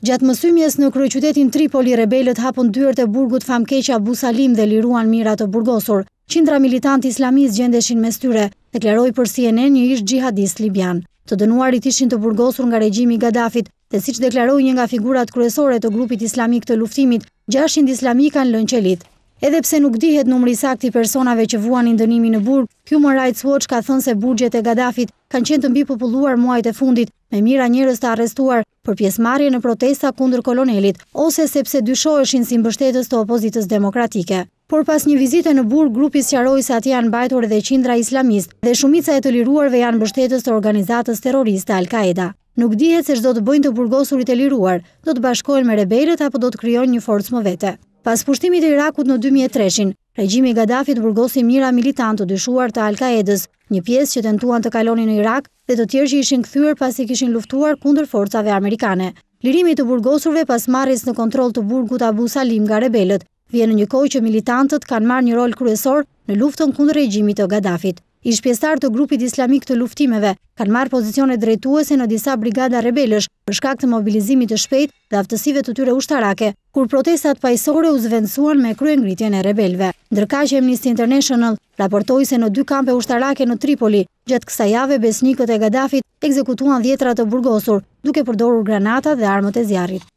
Gjatë mësymjes në kryeqytetin Tripoli, rebelët hapën dyert e burgut famkeq Abu Salim dhe liruan mira të burgosur. Qindra militantë islamistë gjendeshin mes tyre, deklaroi për CNN një ish xhihadist libian. Të dënuarit ishin të burgosur nga regjimi i Gaddafit dhe siç deklaroi një nga figurat kryesore të grupit islamik të luftimit, 600 islamik kanë lënë qelit. Edhe pse nuk dihet numri saktë i personave që vuanin dënimin në burg, Human Rights Watch ka thënë se burgjet e Gaddafit kanë qenë të mbipopulluar muajt e fundit, me mijëra njerëz të arrestuar për pjesëmarrje në protesta kundër kolonelit ose sepse dyshoheshin si mbështetës të opozitës demokratike. Por pas një vizite në burg, grupi sqaroi se atje janë mbajtur edhe qindra islamist dhe shumica e të liruarve janë mbështetës të organizatës terroriste Al-Qaeda. Nuk dihet se ç'do të bëjnë të burgosurit e liruar, do të bashkohen me rebelët apo do të krijojnë një forcë më vete. Pas pushtimit të Irakut në 2003, regjimi i Gaddafit burgosi mijëra militantë të dyshuar të Al-Qaedës, një pjesë që tentuan të kalonin në Irak dhe të tjerë që ishin kthyer pasi kishin luftuar kundër forcave amerikane. Lirimi i të burgosurve pas marrjes në kontroll të burgut Abu Salim nga rebelët vjen në një kohë që militantët kanë marrë një rol kryesor në luftën kundër regjimit të Gaddafit. Ish pjesëtar të grupit islamik të luftimeve kanë marrë pozicione drejtuese në disa brigada rebelësh për shkak të mobilizimit të shpejtë dhe aftësive të tyre ushtarake, kur protestat paqësorë u zvendësuan me kryengritjen e rebelëve. Ndërkaq Amnesty International raportoi se në 2 kampe ushtarake në Tripoli, gjatë kësaj jave besnikët e Gaddafit ekzekutuan dhjetra të burgosur, duke përdorur granata dhe armët e zjarrit.